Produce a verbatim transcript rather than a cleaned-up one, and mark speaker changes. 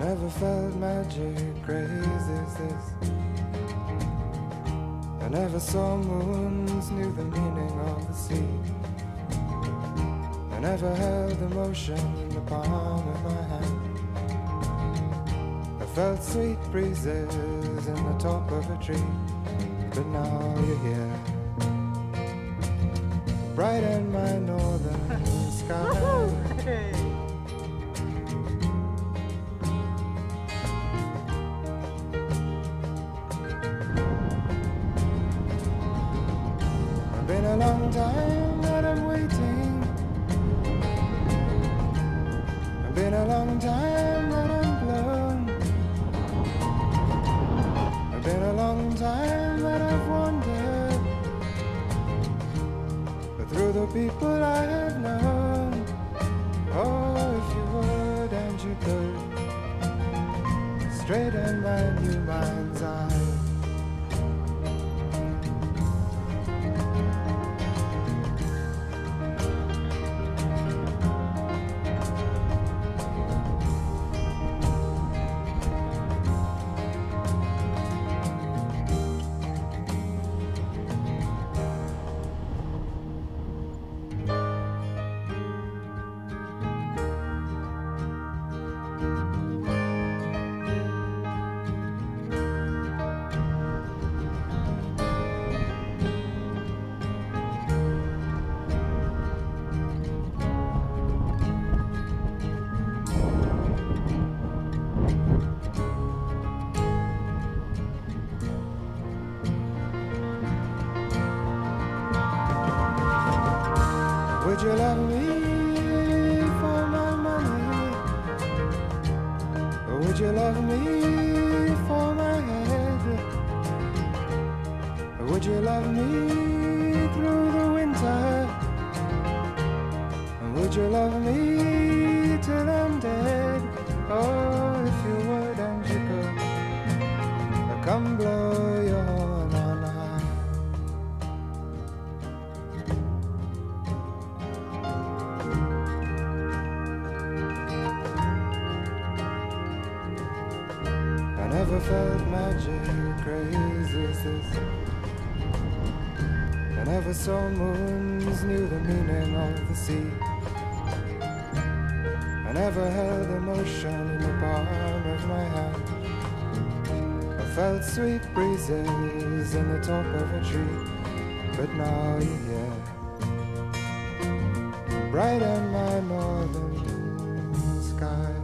Speaker 1: never felt magic crazy as this. I never saw moons, knew the meaning of the sea. I never held emotion in the palm of my hand. I felt sweet breezes in the top of a tree. But now you're here, bright in my northern sky. It's been a long time that I'm waiting. It's been a long time that I'm blown. It's been a long time that I've wandered, but through the people I have known. Oh, if you would and you could, straight in my new mind's eye. Would you love me for my money? Or would you love me for my head? Or would you love me through the winter? And would you love me till I'm dead? Oh, if you would and you could, come blow your horn on high. I never felt magic crazy as this. I never saw moons, knew the meaning of the sea. I never held emotion in the palm of my hand. I felt sweet breezes in the top of a tree. But now you're here, bright in my northern sky.